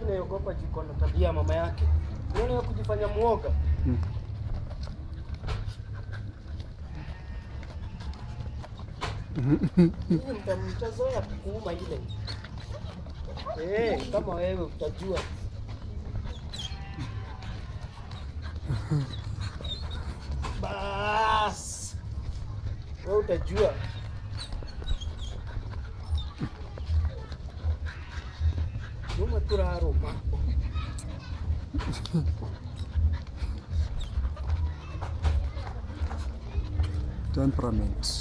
naogopa jiko na tabia mama yake. Unaona ya kujifanya muoga. Mtazoea kuuma ile. Kama wewe utajua. Bas. Wewe utajua. Numa turaro ma. Temperament.